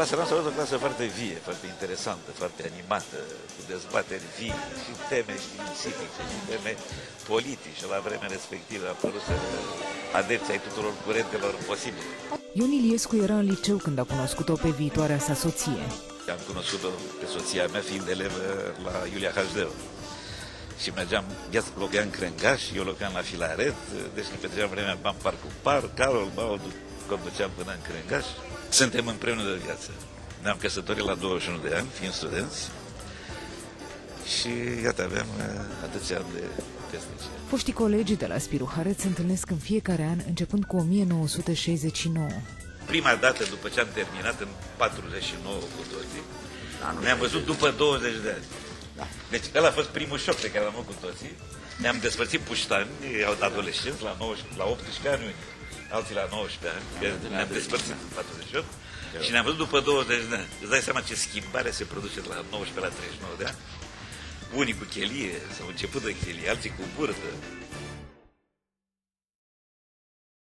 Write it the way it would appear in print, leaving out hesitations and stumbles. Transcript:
Clasa noastră a fost o clasă foarte vie, foarte interesantă, foarte animată, cu dezbateri vii și teme științifice și teme politice. La vremea respectivă a apărut adepții ai tuturor curentelor posibile. Ion Iliescu era în liceu când a cunoscut-o pe viitoarea sa soție. Am cunoscut-o pe soția mea fiind elevă la Iulia Hajdeu. Și mergeam, ea locuia în Crengaș, eu locuiam la Filaret, deci ne petreceam vremea în par cu par, Carol Bau conduceam până în Crengaș. Suntem împreună de viață. Ne-am căsătorit la 21 de ani, fiind studenți, și iată, aveam atâția ani de căsnicie. Foștii colegi de la Spiru Haret se întâlnesc în fiecare an, începând cu 1969. Prima dată, după ce am terminat în 49 cu toții, ne-am văzut după 20 de ani. Deci ăla a fost primul șoc pe care l-am avut cu toții. Ne-am despărțit puștani, adolescenți, la 18 ani unii, alții la 19 ani, ne-am despărțit în 48 și ne-am văzut după 20 de ani. Îți dai seama ce schimbare se produce de la 19 la 39 de ani? Unii cu chelie, sau început de chelie, alții cu burtă.